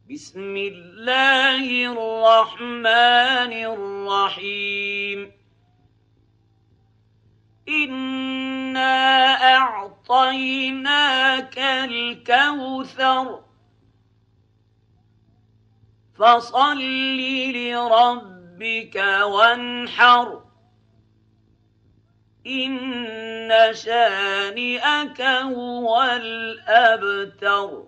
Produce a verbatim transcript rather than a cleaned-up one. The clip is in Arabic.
بسم الله الرحمن الرحيم. إنا أعطيناك الكوثر فصل لربك وانحر إن شانئك هو الأبتر.